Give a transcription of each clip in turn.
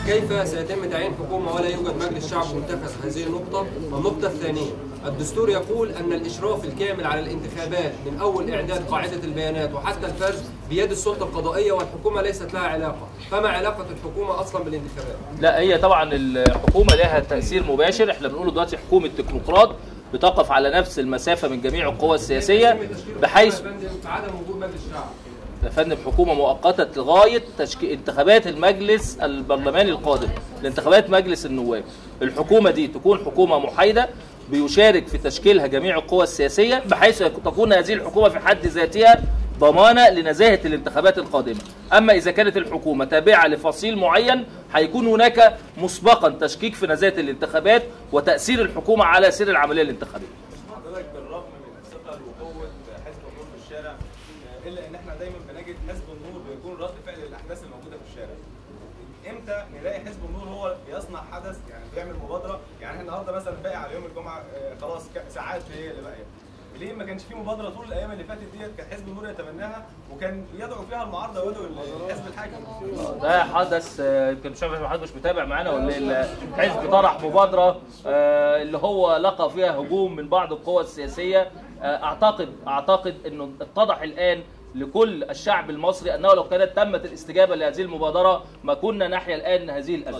كيف سيتم تعيين حكومة ولا يوجد مجلس شعب منتخب؟ هذه النقطة. النقطة الثانية، الدستور يقول أن الإشراف الكامل على الانتخابات من أول إعداد قاعدة البيانات وحتى الفرز بيد السلطة القضائية، والحكومة ليست لها علاقة. فما علاقة الحكومة أصلا بالانتخابات؟ لا، هي طبعا الحكومة لها تأثير مباشر. احنا بنقوله دلوقتي حكومة تكنوقراط بتقف على نفس المسافة من جميع القوى السياسية، بحيث عدم وجود مجلس شعب. يا فندم حكومة مؤقتة لغاية انتخابات المجلس البرلماني القادم، لانتخابات مجلس النواب. الحكومة دي تكون حكومة محايدة بيشارك في تشكيلها جميع القوى السياسية، بحيث تكون هذه الحكومة في حد ذاتها ضمانة لنزاهة الانتخابات القادمة. أما إذا كانت الحكومة تابعة لفصيل معين هيكون هناك مسبقا تشكيك في نزاهة الانتخابات وتأثير الحكومة على سير العملية الانتخابية. حضرتك بالرغم من الثقل وقوة حزب النور في الشارع، إلا إن إحنا دايما بنجد حزب النور بيكون رد فعل للأحداث الموجودة في الشارع. إمتى نلاقي حزب النور هو بيصنع حدث، يعني بيعمل مبادرة؟ يعني إحنا النهارده مثلا باقي على يوم الجمعة خلاص ساعات هي اللي باقية. ليه ما كانش في مبادره طول الايام اللي فاتت ديت كان حزب النور يتبناها وكان يدعو فيها المعارضه ويدعو الحزب الحاكم؟ ده حدث يمكن مش عارف حضرتك مش متابع معانا ولا الحزب طرح مبادره اللي هو لقى فيها هجوم من بعض القوى السياسيه. اعتقد انه اتضح الان لكل الشعب المصري انه لو كانت تمت الاستجابه لهذه المبادره ما كنا نحيا الان هذه الازمه.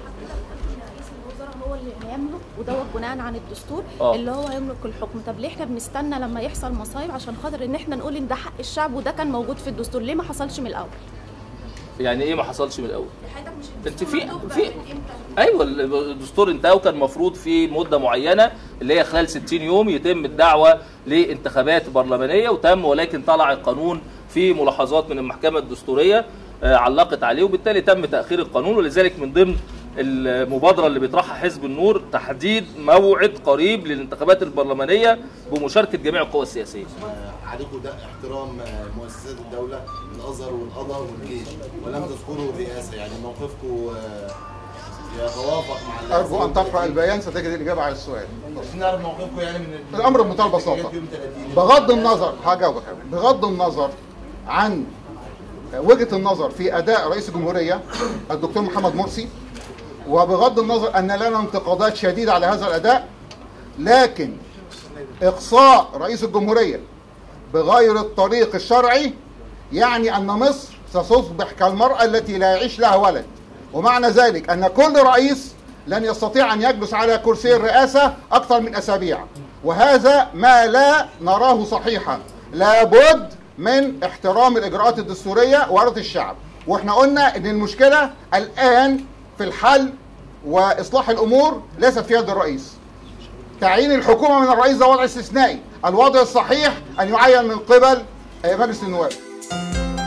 هو اللي هيملك ودوت بناء عن الدستور اللي هو هيملك الحكم. طب ليه احنا بنستنى لما يحصل مصايب عشان خاطر ان احنا نقول ان ده حق الشعب وده كان موجود في الدستور؟ ليه ما حصلش من الاول؟ يعني ايه ما حصلش من الاول؟ انت في ايوه الدستور انتهى وكان المفروض في مده معينه اللي هي خلال 60 يوم يتم الدعوه لانتخابات برلمانيه، وتم، ولكن طلع القانون في ملاحظات من المحكمه الدستوريه علقت عليه، وبالتالي تم تاخير القانون. ولذلك من ضمن المبادرة اللي بيطرحها حزب النور تحديد موعد قريب للانتخابات البرلمانية بمشاركة جميع القوى السياسية. عليكم ده احترام مؤسسات الدولة، الأزهر والقضاء والجيش، ولم تذكروا الرئاسة، يعني موقفكم يتوافق مع أرجو أن تقرأ البيان ستجد الإجابة على السؤال. بس نعرف موقفكم يعني من الأمر بمنتهى البساطة. بغض النظر هجاوبك، بغض النظر عن وجهة النظر في أداء رئيس الجمهورية الدكتور محمد مرسي، وبغض النظر أن لنا انتقادات شديدة على هذا الأداء، لكن إقصاء رئيس الجمهورية بغير الطريق الشرعي يعني أن مصر ستصبح كالمرأة التي لا يعيش لها ولد، ومعنى ذلك أن كل رئيس لن يستطيع أن يجلس على كرسي الرئاسة أكثر من أسابيع، وهذا ما لا نراه صحيحا. لابد من احترام الإجراءات الدستورية وإرادة الشعب، وإحنا قلنا أن المشكلة الآن في الحل وإصلاح الأمور ليست في يد الرئيس. تعيين الحكومة من الرئيس ده وضع استثنائي، الوضع الصحيح أن يعين من قبل مجلس النواب.